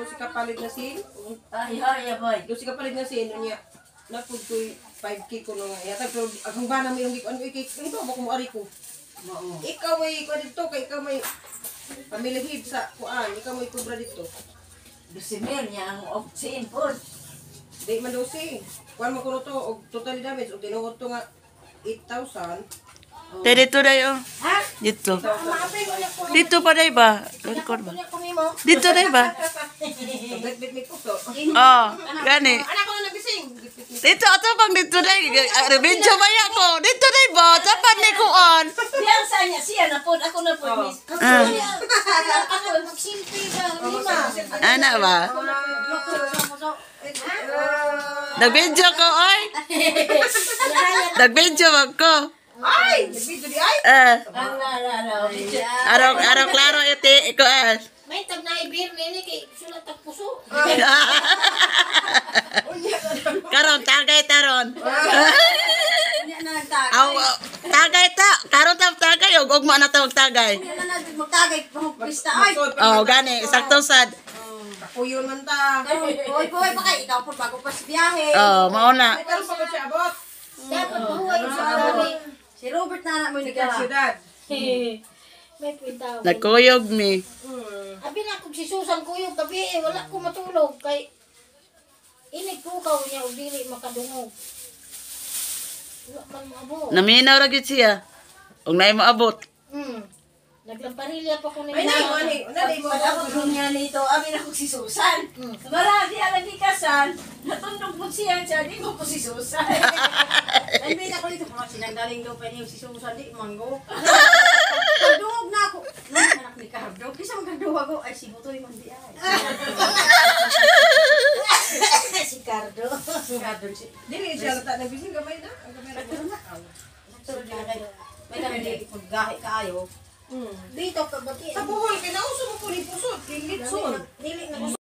si kapalit na sin. Ay, boy. Do si kapalit na sin niya. Napud ko'y 5K ko na nga. Yata, pero akong bana mo yung ano ikik. Ito, bako mo ari ko. Ikaw may ko dito, kay ikaw may pamilihid sa kuan. Ikaw may kubra dito. 12,000 niya ang opsin po. Di man daw si. Kuan mo ko to, og totally damage. Og tinuod to nga 8,000. Te, dito dayo. Ha? Dito. Maapin ko niya ko. Dito pa day ba? Record ba? Dito day ba? Bit mi ko to. Oh, gani. Anak ko na nagising. Dito ato bang dito day. Video ba ya ko? Dito day ba? Tapan ni kuan. Yan sa niya, siya na po. Ako na po. Miss. Ako magsilpi ka. Lima. Ana ba? Nag-video ko, oy. Nag-video ko. Ay, video di ay. Araw klaro iti ko. May tag na ibir nini kay sulat tag puso. Karon tagay taron. Nya na nagtag. Aw tagay ta. Karon ta tagay og ugma na ta og tagay. Nya na magtagay pang pista ay. Oh, gani sakto sad. Kuyon man ta. Hoy pa kay ikaw po bago pa sa biyahe. Oh, mao na. Pero pa siya abot. Dapat buhay sa arawi. Si Robert na mo ni Sa siyudad. May pintaw. Nagkuyog mi. Abi na kung si Susan kuyog gabi wala ko matulog kay inigpukaw niya og dili makadungog. Wala man maabot. Naminaw ra gyud siya. Og naay maabot. Naglamparilya pa ko ni Ay, nani mo. Pag-abot niya nito, abi na ko si Susan. Marami ang nagikasan, natundog mo siya di mo ko si Susan. Ay, may na ko dito, mga sinanggaling daw pa niyo si Susan, di manggo. Pagdungog na ako. Mga anak ni Cardo, kisang Cardo ako, ay si Butoy man di ay. Si Cardo. Si Cardo. Dili siya ta nagising gamay na. Ang kamera ko. May kami di paggahi kaayo. Dito ka ba? Sa buhol, kinauso mo po ni pusod. Kilitson. Dili na